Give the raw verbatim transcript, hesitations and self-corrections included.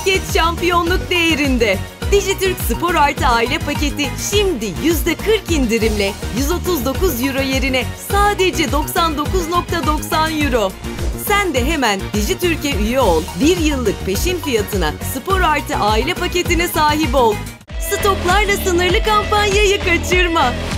paket şampiyonluk değerinde. Dijitürk Spor Artı aile paketi şimdi yüzde kırk indirimle yüz otuz dokuz euro yerine sadece doksan dokuz nokta doksan euro. Sen de hemen Dijitürk'e üye ol, bir yıllık peşin fiyatına Spor Artı aile paketine sahip ol. Stoklarla sınırlı kampanyayı kaçırma.